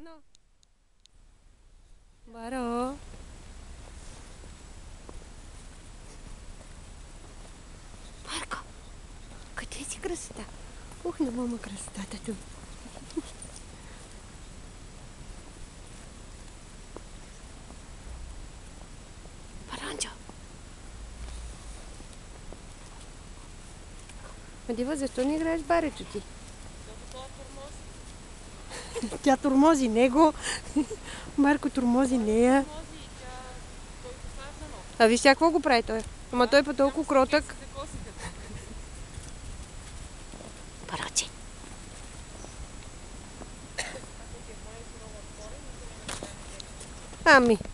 Ano? Baro. Марко, какая ты красота. Ух, ну мама красота-то тут. Паранчо. А Дива, защо не играеш барето ти? Тя тормози него. Марко тормози нея. А виж сега какво го прави той? Ама той по толкова кротък. Параче. Ами.